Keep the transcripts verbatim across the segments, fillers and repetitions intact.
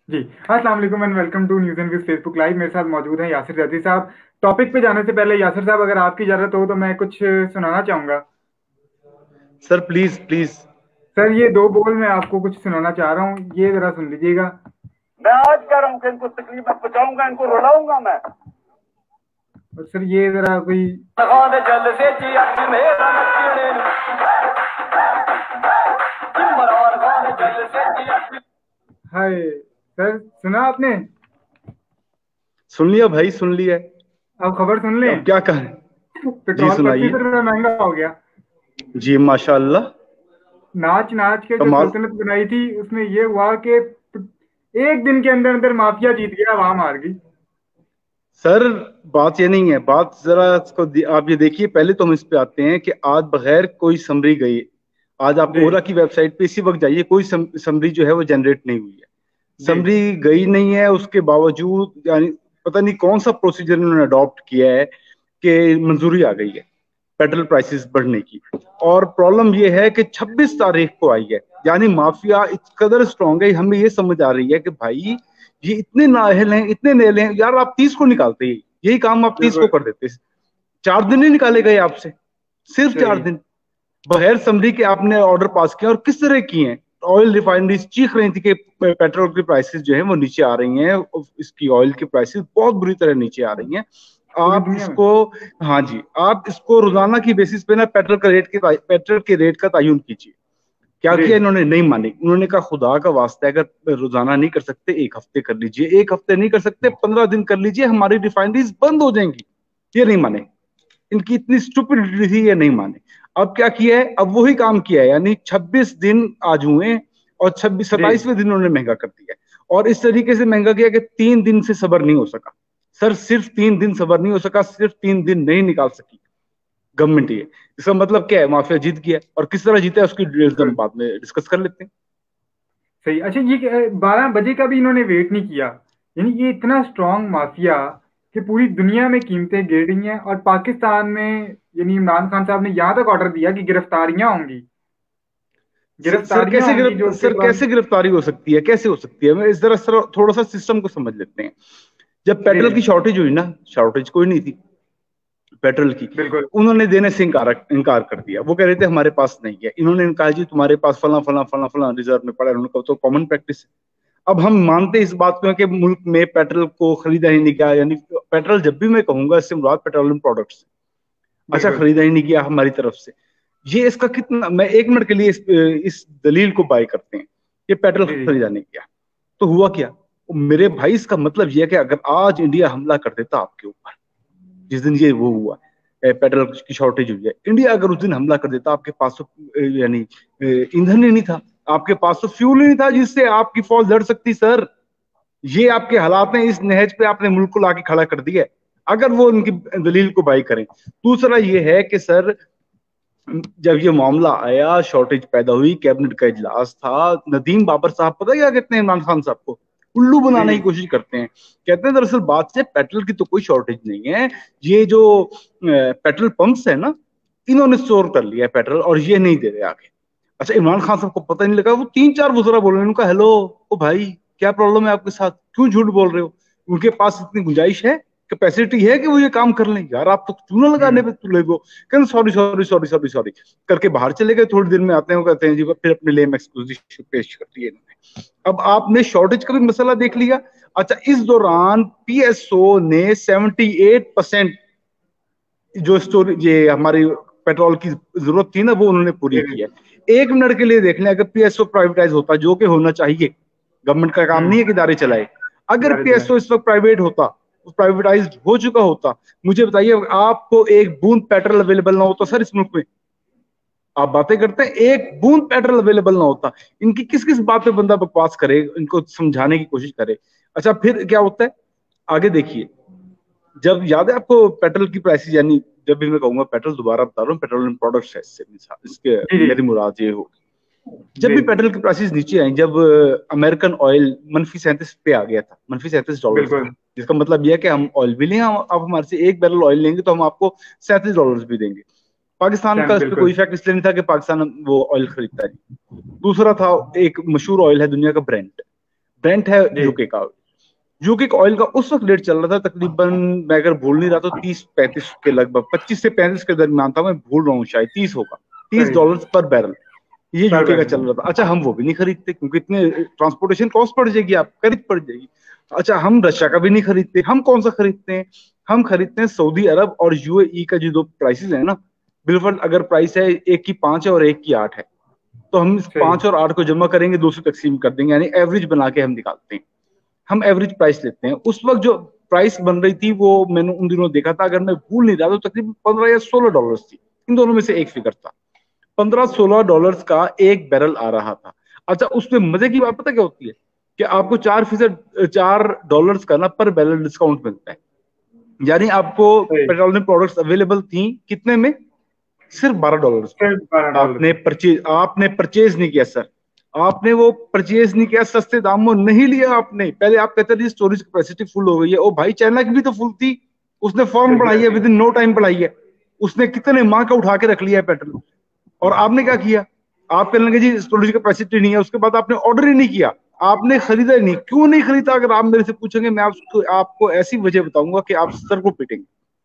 जी, अस्सलाम वालेकुम and welcome to news and views Facebook live. मेरे साथ मौजूद हैं यासिर जैदी साहब। टॉपिक पे जाने से पहले यासिर साहब, अगर आपकी इजाज़त हो तो मैं कुछ सुनाना चाहूँगा। Sir please please. सर, ये दो बोल मैं आपको कुछ सुनाना चाह रहा हूँ, ये ज़रा सुन लीजिएगा। मैं आज कह रहा हूँ कि इनको तकलीफ में पहुंचाऊंगा, इनको रुलाऊंगा मैं। और सर ये ज़रा कोई जल से जी अख मेरा नचने इमरान खान जल से जी अख। हाय सर, सुना आपने? सुन लिया भाई, सुन लिया। अब खबर सुन अब लें। क्या कहें। जी पेट्रोल पच्चीस सुनाइए। रुपये महंगा हो गया। जी माशाल्लाह। नाच नाच के जो कमाल। सल्तनत बनाई थी उसमें ये हुआ कि एक दिन के अंदर अंदर माफिया जीत गया, वहां मार गई। सर बात ये नहीं है, बात जरा इसको दि- आप ये देखिए। पहले तो हम इस पे आते हैं कि आज बगैर कोई समरी गई, आज आप जी ओला की वेबसाइट पे इसी वक्त जाइए, कोई सम, समरी जो है वो जनरेट नहीं हुई है। जी समरी गई नहीं है, उसके बावजूद यानी पता नहीं कौन सा प्रोसीजर इन्होंने अडॉप्ट किया है कि मंजूरी आ गई है पेट्रोल प्राइसेस बढ़ने की। और प्रॉब्लम यह है कि छब्बीस तारीख को आई है, यानी माफिया इस कदर स्ट्रांग है, हमें ये समझ आ रही है कि भाई ये इतने नाअहल हैं, इतने नेले हैं। यार आप तीस को निकालते ही, यही काम आप तीस को बिल्कुल कर देते। चार दिन नहीं निकाले गए आपसे, सिर्फ चार सही। दिन बगैर समरी के आपने ऑर्डर पास किया। और किस तरह किए हैं? ऑयल रिफाइनरीज चीख रही थी कि पेट्रोल की प्राइसेस जो है वो नीचे आ रही हैं, इसकी ऑयल की प्राइसेस बहुत बुरी तरह नीचे आ रही हैं। पूरी आप दुनिया में। इसको, हाँ जी, आप इसको रोजाना की बेसिस पे ना पेट्रोल का रेट के पेट्रोल के रेट का तयन कीजिए। क्या जी किया इन्होंने? नहीं मानी। उन्होंने कहा खुदा का वास्ता है, अगर रोजाना नहीं कर सकते एक हफ्ते कर लीजिए, एक हफ्ते नहीं कर सकते पंद्रह दिन कर लीजिए, हमारी रिफाइनरीज बंद हो जाएंगी। ये नहीं माने। इनकी इतनी स्टूपिडिटी थी, ये नहीं माने। अब क्या किया है? अब वही काम किया है, यानी छब्बीस दिन आज हुए और छब्बीस जी सत्ताईसवें दिन उन्होंने महंगा कर दिया है। और इस तरीके से महंगा किया कि तीन दिन से सबर नहीं हो सका। सर सिर्फ तीन दिन सबर नहीं हो सका, सिर्फ तीन दिन नहीं निकाल सकी गवर्नमेंट। ये इसका मतलब क्या है? माफिया जीत गया। और किस तरह जीता है उसकी डिटेल्स हम बिल्कुल बाद में डिस्कस कर लेते हैं। सही। अच्छा, ये बारह बजे का भी इन्होंने वेट नहीं किया। यानी ये इतना स्ट्रांग माफिया कि पूरी दुनिया में कीमतें गिर रही हैं, और पाकिस्तान में यानी इमरान खान साहब ने यहाँ तक ऑर्डर दिया कि गिरफ्तारियां होंगी। स- सर गिरफ्तारियां कैसे होंगी गिरफ्त जो कि सर बाद। कैसे गिरफ्तारी हो सकती है? कैसे हो सकती है? मैं इस तरह सर थोड़ा सा सिस्टम को समझ लेते हैं। जब जी पेट्रोल जी की शॉर्टेज हुई ना, शॉर्टेज कोई नहीं थी पेट्रोल की, बिल्कुल। उन्होंने देने से इनकार इनकार कर दिया। वो कह रहे थे हमारे पास नहीं है। इन्होंने कहा जी तुम्हारे पास फला फला फला फला रिजर्व में पड़ा है। उन्होंने कहा तो कॉमन प्रैक्टिस है। अब हम मानते इस बात को है कि मुल्क में पेट्रोल को खरीदा ही नहीं गया, यानी पेट्रोल जब भी मैं कहूंगा इससे मुराद पेट्रोलियम प्रोडक्ट्स, अच्छा बिल्कुल खरीदा ही नहीं गया हमारी तरफ से। ये इसका कितना, मैं एक मिनट के लिए इस, इस दलील को बाय करते हैं, ये पेट्रोल जी जी खरीदा नहीं गया तो हुआ क्या? मेरे भाई इसका मतलब यह है कि अगर आज इंडिया हमला कर देता आपके ऊपर, जिस दिन ये वो हुआ ए, पेट्रोल की शॉर्टेज हुई है, इंडिया अगर उस दिन हमला कर देता, आपके पास तो ए, यानी ए, ईंधन ही नहीं था, आपके पास तो फ्यूल ही नहीं था जिससे आपकी फौज लड़ सकती। सर ये आपके हालात हैं, इस नहज पे आपने मुल्क को लाके खड़ा कर दिया है, अगर वो उनकी दलील को बाई करें। दूसरा ये है कि सर जब ये मामला आया, शॉर्टेज पैदा हुई, कैबिनेट का इजलास था, नदीम बाबर साहब पता क्या कहते हैं इमरान खान साहब को? उल्लू जी बनाने जी की कोशिश करते हैं। कहते हैं दरअसल बात से पेट्रोल की तो कोई शॉर्टेज नहीं है, ये जो पेट्रोल पंप्स है ना, इन्होंने स्टोर कर लिया है पेट्रोल और ये नहीं दे रहे आगे। अच्छा, इमरान खान साहब को पता नहीं लगा? वो तीन चार वज़रा बोल रहे हैं, उनका हेलो ओ भाई क्या प्रॉब्लम है आपके साथ, क्यों झूठ बोल रहे हो? उनके पास इतनी गुंजाइश है, कैपेसिटी है कि वो ये काम कर लें। यार आप तो चूना लगाने हम्म पे तुले हो। कहते sorry sorry sorry sorry sorry करके बाहर चले गए। थोड़ी देर में आते हैं, वो कहते हैं जी फिर अपने लेम एक्सक्यूज पेश कर दिए इन्होंने। अब आपने शॉर्टेज का भी मसला देख लिया। अच्छा, इस दौरान पीएसओ ने सेवेंटी एट परसेंट जो स्टोरेज ये हमारी पेट्रोल की जरूरत थी ना, वो उन्होंने पूरी जी की जी है। एक मिनट के लिए देख लें, अगर पीएसओ प्राइवेटाइज होता, जो कि होना चाहिए, गवर्नमेंट का काम नहीं है हम्म कि इदारे चलाए, अगर इदारे चलाए। पीएसओ इस वक्त प्राइवेट होता, प्राइवेटाइज हो चुका होता, मुझे बताइए आपको एक बूंद पेट्रोल अवेलेबल ना होता सर इस मुल्क में? आप बातें करते हैं एक बूंद पेट्रोल अवेलेबल ना होता। इनकी किस किस बात पे बंदा बकवास करे, इनको समझाने की कोशिश करे। अच्छा फिर क्या होता है आगे देखिए। जब याद है आपको पेट्रोल की प्राइसेस, यानी जब भी मैं कहूंगा पेट्रोल, दोबारा बता रहा हूँ पेट्रोलियम प्रोडक्ट्स है इससे इसके जी जी मेरी मुराद ये हो, जब जी भी पेट्रोल की प्राइसेस नीचे आई, जब अमेरिकन ऑयल मनफी सैंतीस पे आ गया था, मनफी सैंतीस डॉलर पे, बिल्कुल जिसका मतलब यह है कि हम ऑयल भी लें, हम आप हमारे से एक बैरल ऑयल लेंगे तो हम आपको सैंतीस डॉलर भी देंगे। पाकिस्तान का सैम इस पर कोई बिल्कुल। इफेक्ट इसलिए नहीं था कि पाकिस्तान वो ऑयल खरीदता है। दूसरा था, एक मशहूर ऑयल है दुनिया का, ब्रेंट। ब्रेंट है यूके का, यूके का ऑयल का उस वक्त रेट चल रहा था तकरीबन, मैं अगर भूल नहीं रहा तो तीस पैंतीस के लगभग, पच्चीस से पैंतीस के दरमियान था, मैं भूल रहा हूँ शायद तीस होगा, तीस डॉलर पर बैरल ये यूके का चल रहा था। अच्छा, हम वो भी नहीं खरीदते क्योंकि इतने ट्रांसपोर्टेशन कॉस्ट पड़ जाएगी, आप खरीद पड़ जाएगी। अच्छा, हम रशिया का भी नहीं खरीदते, हम कौन सा खरीदते हैं, हम खरीदते हैं सऊदी अरब और यूएई का जो दो प्राइसेस है ना, बिल्कुल अगर प्राइस है एक की पांच है और एक की आठ है, तो हम इस पांच और आठ को जमा करेंगे, दो से तकसीम कर देंगे, यानी एवरेज बना के हम निकालते हैं, हम एवरेज प्राइस लेते हैं। उस वक्त जो प्राइस बन रही थी वो मैंने उन दिनों देखा था, अगर मैं भूल नहीं रहा तो तकरीबन पंद्रह या सोलह डॉलर थी, इन दोनों में से एक फिगर था, पंद्रह सोलह डॉलर का एक बैरल आ रहा था। अच्छा, उसमें मजे की बात पता क्या होती है कि आपको चार फीसद चार डॉलर का ना पर बैरल डिस्काउंट मिलता है, यानी आपको पेट्रोलियम प्रोडक्ट्स अवेलेबल थी कितने में, सिर्फ बारह डॉलर। आपने परचेज आपने परचेज नहीं किया सर, आपने वो परचेज नहीं किया, सस्ते दामों नहीं लिया आपने। पहले आप कहते थे स्टोरेज कैपेसिटी फुल हो गई है, ओ भाई चाइना की भी तो फुल थी, उसने फॉर्म बढ़ाई है, विद इन नो टाइम बढ़ाई है, उसने कितने माह का उठा के रख लिया है पेट्रोल, और आपने क्या किया, आप कहने लगे जी स्टोरेज कैपेसिटी नहीं है, उसके बाद आपने ऑर्डर ही नहीं किया, आपने खरीदा ही नहीं। क्यों नहीं खरीदा अगर आप मेरे से पूछेंगे, मैं आपको आपको ऐसी वजह बताऊंगा कि आप सर को पीटेंगे।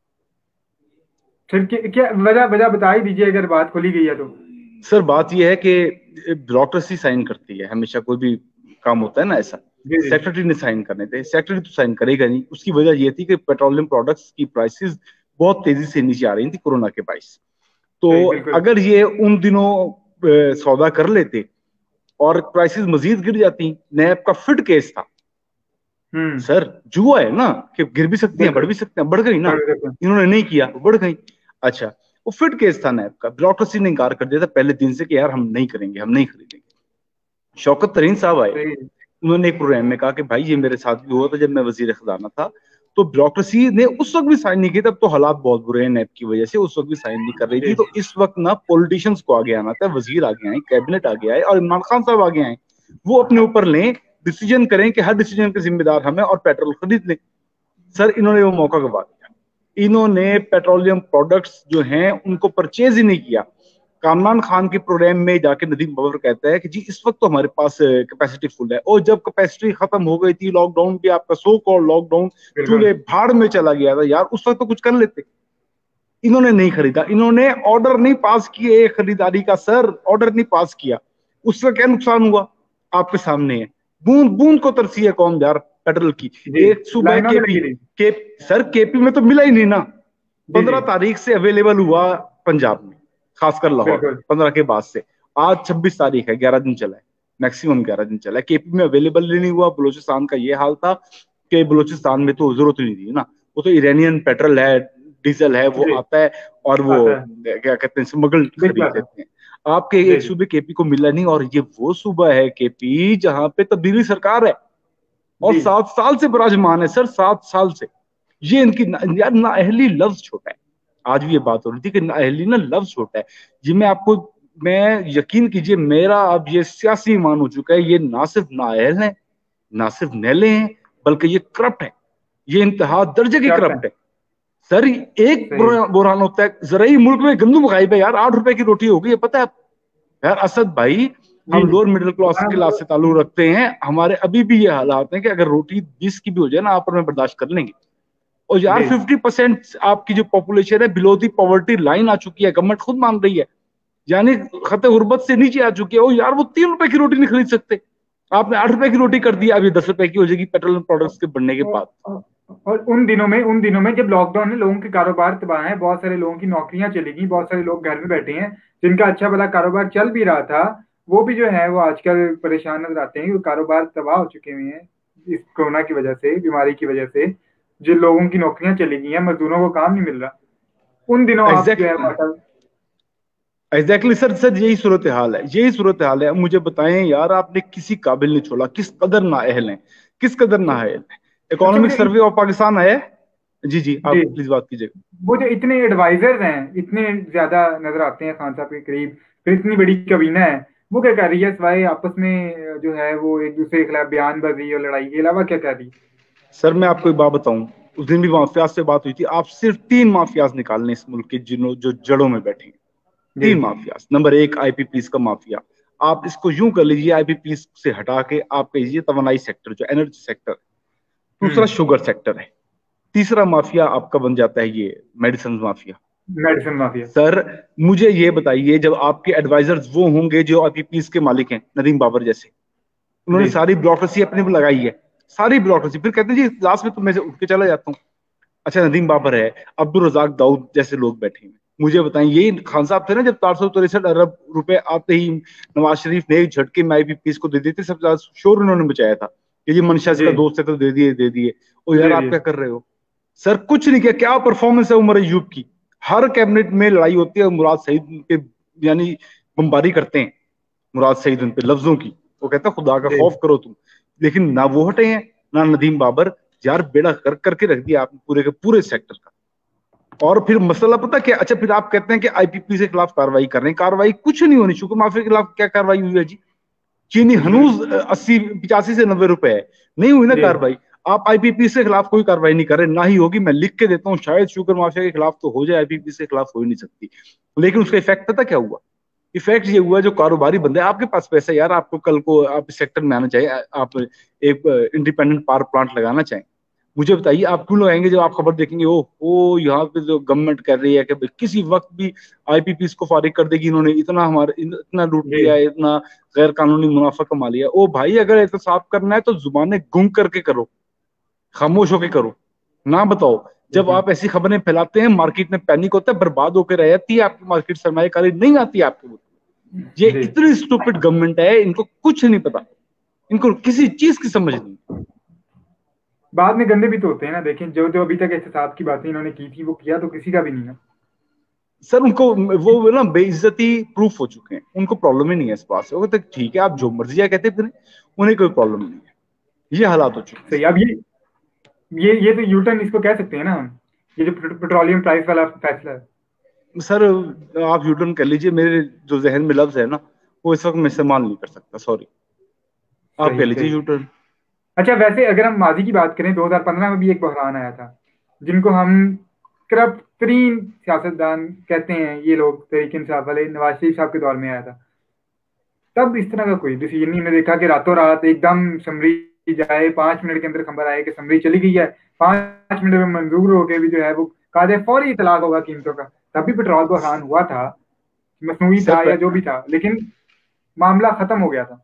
फिर क्या वजह वजह बता ही दीजिए अगर बात खोली गई है तो। सर बात यह है कि ब्यूरोक्रेसी साइन करती है हमेशा, कोई भी काम होता है ना ऐसा, सेक्रेटरी ने साइन करने थे, सेक्रेटरी तो साइन करेगा नहीं। उसकी वजह यह थी कि पेट्रोलियम प्रोडक्ट्स की प्राइसेस बहुत तेजी से नीचे आ रही थी कोरोना के बाइस, तो अगर ये उन दिनों सौदा कर लेते और प्राइसेस मजीद गिर जाती, नैब का फिट केस था सर, जुआ है ना कि गिर भी सकती हैं बढ़ भी सकते हैं, बढ़ गई ना, इन्होंने नहीं किया बढ़ गई। अच्छा, वो फिट केस था नैब का, ब्यूरोक्रेसी ने इनकार कर दिया था पहले दिन से कि यार हम नहीं करेंगे, हम नहीं खरीदेंगे। शौकत तरीन साहब आए, उन्होंने एक प्रोग्राम में कहा कि भाई ये मेरे साथ भी हुआ था जब मैं वजीर खजाना था, तो ब्यूरोक्रेसी ने उस वक्त भी साइन नहीं किया, तब तो हालात बहुत बुरे हैं नैब की वजह से, उस वक्त भी साइन नहीं कर रही थी। तो इस वक्त ना पॉलिटिशियंस को आगे आना था, वजीर आगे आए, कैबिनेट आगे आए और इमरान खान साहब आगे आए, वो अपने ऊपर लें, डिसीजन करें कि हर डिसीजन के जिम्मेदार हमें और पेट्रोल खरीद लें। सर इन्होंने वो मौका गवा दिया, इन्होंने पेट्रोलियम प्रोडक्ट्स जो हैं उनको परचेज ही नहीं किया। कामरान खान के प्रोग्राम में जाके नदीम बाबर कहता है कि जी इस वक्त तो हमारे पास कैपेसिटी फुल है, और जब कैपेसिटी खत्म हो गई थी, लॉकडाउन भी आपका सो कॉल्ड लॉकडाउन चूल्हे भाड़ में चला गया था यार, उस वक्त तो कुछ कर लेते। इन्होंने नहीं खरीदा, इन्होंने ऑर्डर नहीं पास किए खरीदारी का, सर ऑर्डर नहीं पास किया, उसका क्या नुकसान हुआ आपके सामने है। बूंद बूंद को तरसी है कौन यार पेट्रोल की। एक सुबह केपी के सर केपी में तो मिला ही नहीं ना, पंद्रह तारीख से अवेलेबल हुआ पंजाब में, खासकर लाहौर पंद्रह के बाद से, आज छब्बीस तारीख है, ग्यारह दिन चला है, मैक्सिमम ग्यारह दिन चला है। केपी में अवेलेबल ही नहीं हुआ। बलूचिस्तान का ये हाल था कि बलूचिस्तान में तो जरूरत ही नहीं थी ना, वो तो इरानियन पेट्रोल है, डीजल है, वो आता है और वो क्या कहते हैं स्मगल खरीद लेते हैं। आपके एक सूबे केपी को मिला नहीं, और ये वो सूबा है केपी जहां पे तब्दीली सरकार है और सात साल से विराजमान है सर, सात साल से। ये इनकी यार नाअहली लफ्ज छोटा है, आज भी ये बात हो रही थी कि नाअहली ना लफ्ज छोटा है। जी मैं आपको, मैं यकीन कीजिए मेरा अब ये सियासी ईमान हो चुका है, ये ना सिर्फ नाअहल है, ना सिर्फ नैले हैं, बल्कि ये करप्ट है, ये इंतहा दर्जे की करप्ट है सर। एक बुरहान होता है, जराई मुल्क में गंदम गायब है यार, आठ रुपए की रोटी हो गई है, पता है यार असद भाई, हम लोअर मिडिल क्लास के क्लास से ताल्लुक रखते हैं, हमारे अभी भी ये हालात हैं कि अगर रोटी बीस की भी हो जाए ना आप और मैं बर्दाश्त कर लेंगे। और यार फिफ्टी परसेंट आपकी जो पॉपुलेशन है बिलो दी पॉवर्टी लाइन आ चुकी है, गवर्नमेंट खुद मान रही है, यानी खते गुर्बत से नीचे आ चुकी है। और यार वो तीन रुपए की रोटी नहीं खरीद सकते, आपने आठ रुपए की रोटी कर दी, अब ये दस रुपए की हो जाएगी पेट्रोल प्रोडक्ट्स के बढ़ने के बाद। और उन दिनों में उन दिनों में जब लॉकडाउन में लोगों के कारोबार तबाह हैं, बहुत सारे लोगों की नौकरियां चली गई, बहुत सारे लोग घर में बैठे हैं, जिनका अच्छा भला कारोबार चल भी रहा था, वो भी जो है वो आजकल परेशान नजर आते हैं, कारोबार तबाह हो चुके हुए हैं इस कोरोना की वजह से, बीमारी की वजह से। जिन लोगों की नौकरियां चली गई हैं, मजदूरों को काम नहीं मिल रहा, उन दिनों आप जो है एग्जैक्टली सर सर यही सूरत हाल है, यही सूरत हाल है। मुझे बताएं यार, आपने किसी काबिल नहीं छोड़ा, किस कदर नाअहल हैं, किस कदर नाअहल है। इकोनॉमिक सर्वे ऑफ पाकिस्तान आया, जी जी आप प्लीज बात कीजिएगा। वो जो इतने एडवाइजर्स हैं, इतने ज्यादा नजर आते हैं खान साहब के करीब, फिर इतनी बड़ी कबीना है, वो क्या कर रही है सिवाय आपस में जो है वो एक दूसरे के खिलाफ बयानबाजी और लड़ाई के अलावा क्या कर रही है? सर मैं आपको एक बात बताऊं, उस दिन भी माफियाज से बात हुई थी, आप सिर्फ तीन माफियाज निकालने इस मुल्क के जिन्हों जो जड़ों में बैठे हैं, तीन माफियाज। नंबर एक आईपीपीस का माफिया, आप इसको यूं कर लीजिए, आईपीपी से हटा के आप कहिए तवानाई सेक्टर जो एनर्जी सेक्टर है, दूसरा शुगर सेक्टर है, तीसरा माफिया आपका बन जाता है ये medicine mafia. Medicine mafia. Sir मुझे ये बताइए, जब आपके एडवाइजर्स वो होंगे जो आईपीपीस के मालिक हैं, नदीम बाबर जैसे, उन्होंने सारी ब्यूरोक्रेसी अपने पे लगाई है, सारी ब्यूरोक्रेसी, फिर कहते हैं जी लास्ट में तो मैं उठ के चला जाता हूँ। अच्छा नदीम बाबर है, अब्दुल रजाक दाऊद जैसे लोग बैठे हैं, मुझे बताएं ये खान साहब थे ना जब चार सौ तिरसठ अरब रुपए आते ही नवाज शरीफ ने एक झटके में आईपीपीस को दे दिए थे, सब ज्यादा शोर उन्होंने मचाया था कि ये मंशा का दोस्त है तो दे दिए दे दिए। ओ यार आप क्या कर रहे हो सर, कुछ नहीं किया। क्या परफॉर्मेंस है उमर अयूब की, हर कैबिनेट में लड़ाई होती है, मुराद सईद पे यानी बमबारी करते हैं मुराद सईद उन पे लफ्जों की, वो कहता है खुदा का खौफ करो तुम, लेकिन ना वो हटे हैं ना नदीम बाबर। यार बेड़ा कर करके रख दिया आपने पूरे के पूरे सेक्टर का। और फिर मसला पता क्या, अच्छा फिर आप कहते हैं कि आईपीपी के खिलाफ कार्रवाई कर रहे हैं, कार्रवाई कुछ नहीं होनी। शुगर माफिया के खिलाफ क्या कार्रवाई हुई है जी? चीनी हनूज अस्सी पिचासी से नब्बे रुपए है, नहीं हुई ना कार्रवाई। आप आईपीपी के खिलाफ कोई कार्रवाई नहीं कर रहे, ना ही होगी। मैं लिख के देता हूँ, शायद शुगर माफिया के खिलाफ तो हो जाए, आईपीपी के खिलाफ हो ही नहीं सकती। लेकिन उसका इफेक्ट पता क्या हुआ? इफेक्ट ये हुआ जो कारोबारी बंदे, आपके पास पैसा यार, आपको कल को आप इस सेक्टर में आना चाहिए, आप एक इंडिपेंडेंट पावर प्लांट लगाना चाहें, मुझे बताइए आप क्यों लगाएंगे? जब आप खबर देखेंगे ओ ओ यहाँ पे जो गवर्नमेंट कर रही है कि किसी वक्त भी आईपीपी को फारिग कर देगी, इन्होंने इतना हमारे इतना लूट लिया है, इतना गैर कानूनी मुनाफा कमा लिया। ओ भाई अगर ऐसा साफ करना है तो जुबानें गुम करके करो, खामोश होके करो, ना बताओ। जब आप ऐसी खबरें फैलाते हैं मार्केट में पैनिक होता है, बर्बाद होकर रह जाती है आपकी मार्केट, सरमायाकारी नहीं आती है आपके। ये इतनी स्टूपिड गवर्नमेंट है, इनको कुछ नहीं पता, इनको किसी चीज की समझ नहीं। बाद में गंदे भी तो होते हैं ना, देखें जो जो अभी तक एहतसाब की बातें इन्होंने की थी वो किया तो किसी का भी नहीं ना सर। उनको वो ना बेइज्जती प्रूफ हो चुके हैं, उनको प्रॉब्लम ही नहीं है इस बात से। वो तो ठीक है आप जो मर्जी या कहते फिर, उन्हें कोई प्रॉब्लम नहीं है, ये हालात हो चुके हैं। अब ये ये ये तो यूटर्न इसको कह सकते हैं ना हम, ये जो पेट्रोलियम प्राइस वाला फैसला है। सर आप यूटर्न कर लीजिए, मेरे जो जहन में लफ्ज है ना वो इस वक्त मैं इस्तेमाल नहीं कर सकता, सॉरी, आप कह लीजिए यूटर्न। अच्छा वैसे अगर हम माजी की बात करें, दो हज़ार पंद्रह में भी एक बहरान आया था जिनको हम करप्ट तरीन सियासतदान कहते हैं, ये लोग तहरीक इंसाफ वाले, नवाज शरीफ साहब के दौर में आया था। तब इस तरह का कोई डिसीजन नहीं, हमने देखा कि रातों रात एकदम समरी जाए, पांच मिनट के अंदर खबर आए कि समरी चली गई है, पांच मिनट में मंजूर होके भी जो है वो कादे फौरी इतलाक होगा कीमतों का। तब भी पेट्रोल बहरान हुआ था, मसनूई था या जो भी था, लेकिन मामला खत्म हो गया था।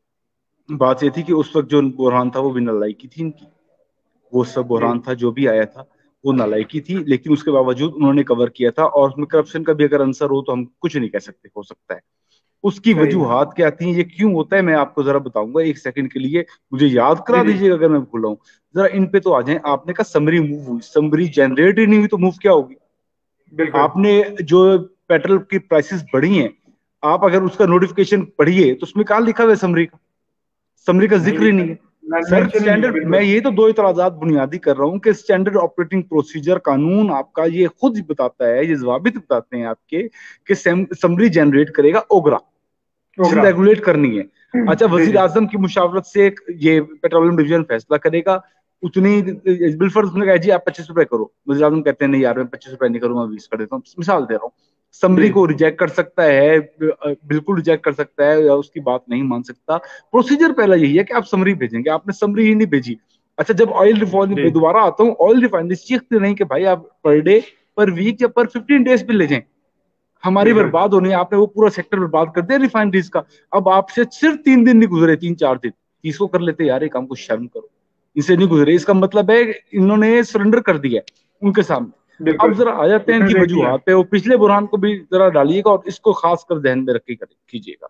बात ये थी कि उस वक्त जो बुरहान था वो भी नालायकी थी इनकी, वो सब बुरहान था जो भी आया था वो नालायकी थी, लेकिन उसके बावजूद उन्होंने कवर किया था। और उसमें करप्शन का भी अगर आंसर हो तो हम कुछ नहीं कह सकते, हो सकता है। उसकी वजूहात क्या थी, ये क्यों होता है, मैं आपको जरा बताऊंगा एक सेकंड के लिए, मुझे याद करा दीजिएगा अगर मैं भूल रहा हूँ। जरा इन पे तो आ जाए। आपने कहा समरी मूव हुई, समरी जनरेट ही नहीं हुई तो मूव क्या होगी? आपने जो पेट्रोल की प्राइसेस बढ़ी हैं, आप अगर उसका नोटिफिकेशन पढ़िए तो उसमें कहा लिखा हुआ है समरी का, समरी का जिक्र ही नहीं है। सर स्टैंडर्ड, मैं ये तो दो इतराजात बुनियादी कर रहा हूँ कि स्टैंडर्ड ऑपरेटिंग प्रोसीजर कानून आपका ये खुद बताता है, ये जवाबित बताते हैं आपके कि समरी जनरेट करेगा ओगरा, रेगुलेट करनी है। अच्छा वजीर आजम की मुशावरत से ये पेट्रोलियम डिवीजन फैसला करेगा, उतनी बिलफर्ज उसने कहा जी आप पच्चीस रुपए करो, वजीर आजम कहते हैं नहीं यार मैं पच्चीस रुपए नहीं करूंगा, बीस कर देता हूँ, मिसाल दे रहा हूँ। समरी को रिजेक्ट कर सकता है, बिल्कुल रिजेक्ट कर सकता है, या उसकी बात नहीं मान सकता। प्रोसीजर पहला यही है कि आप समरी भेजेंगे, आपने समरी ही नहीं भेजी। अच्छा जब ऑयल रिफाइनरी दोबारा आता हूँ, ऑयल रिफाइनरी चीखते नहीं कि भाई आप पर डे पर वीक या पर फिफ्टीन डेज पे ले जाएं, हमारी बर्बाद होनी है। आपने वो पूरा सेक्टर बर्बाद कर दिया रिफाइनरीज का। अब आपसे सिर्फ तीन दिन नहीं गुजरे, तीन चार दिन, तीसों कर लेते यार, एक काम को शर्म करो, इसे नहीं गुजरे, इसका मतलब है इन्होंने सरेंडर कर दिया उनके सामने। अब जरा आ जाते हैं इनकी वजूहात पे, वो पिछले बुरहान को भी जरा डालिएगा और इसको खासकर ध्यान में रख के कीजिएगा।